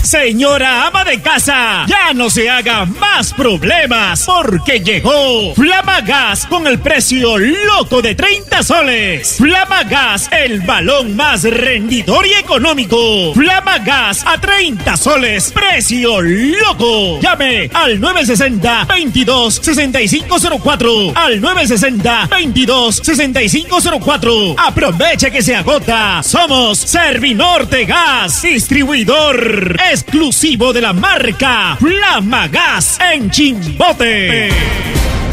Señora ama de casa, ya no se haga más problemas porque llegó Flama Gas con el precio loco de 30 soles. Flama Gas, el balón más rendidor y económico. Flama Gas a 30 soles, precio loco. Llame al 960-22-6504. Al 960-22-6504. Aproveche que se agota. Somos Servinorte Gas, distribuidor exclusivo de la marca Flama Gas en Chimbote.